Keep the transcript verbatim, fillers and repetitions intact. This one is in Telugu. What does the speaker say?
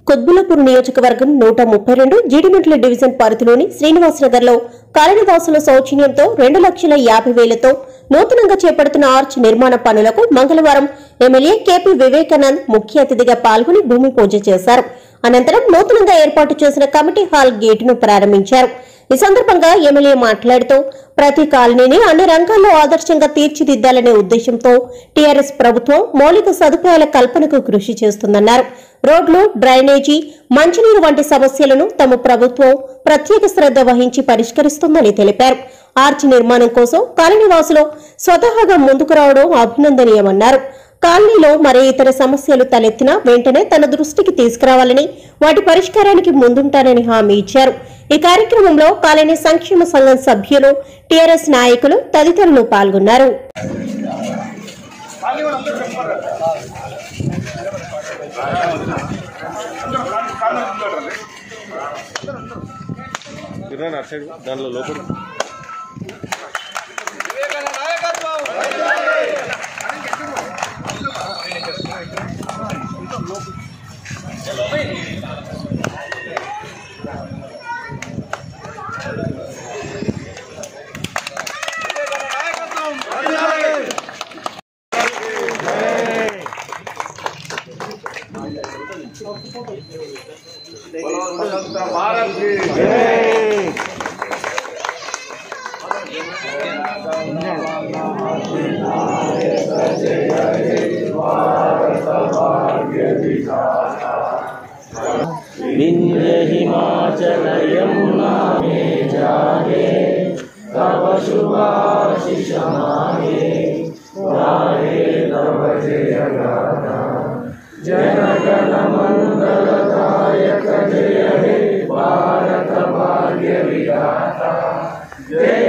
కుత్బుల్లాపూర్ నియోజకవర్గం నూట ముప్పై రెండు జీడిమెట్ల డివిజన్ పరిధిలోని శ్రీనివాసనగర్ లో కాలనీవాసుల సౌజన్యంతో రెండు లక్షల యాభై వేలతో నూతనంగా చేపడుతున్న ఆర్చ్ నిర్మాణ పనులకు మంగళవారం ఎమ్మెల్యే కేపీ వివేకానంద్ ముఖ్య అతిథిగా పాల్గొని భూమి పూజ చేశారు. అనంతరం నూతనంగా ఏర్పాటు చేసిన కమిటీ హాల్ గేటును ప్రారంభించారు. ఈ సందర్భంగా ఎమ్మెల్యే మాట్లాడుతూ ప్రతి కాలనీని అన్ని రంగాల్లో ఆదర్శంగా తీర్చిదిద్దాలనే ఉద్దేశంతో టీఆర్ఎస్ ప్రభుత్వం మౌలిక సదుపాయాల కల్పనకు కృషి చేస్తుందన్నారు. రోడ్లు, డ్రైనేజీ, మంచినీరు వంటి సమస్యలను తమ ప్రభుత్వం ప్రత్యేక శ్రద్ధ వహించి పరిష్కరిస్తుందని తెలిపారు. ఆర్చ్ నిర్మాణం కోసం కాలనీవాసులు స్వతహాగా ముందుకు రావడం అభినందనీయమన్నారు. కాలనీలో మరే ఇతర సమస్యలు తలెత్తినా వెంటనే తన దృష్టికి తీసుకురావాలని, వాటి పరిష్కారానికి ముందుంటానని హామీ ఇచ్చారు. ఈ కార్యక్రమంలో కాలనీ సంక్షేమ సంఘం సభ్యులు, టీఆర్ఎస్ నాయకులు తదితరులు పాల్గొన్నారు. भारत की विंध्य हिमाचल यमुना में जागे तब शुभाशिष मांगे गाहे तब जय गाथा जन गण मंगलदायक जय हे भारत भाग्य विधाता जय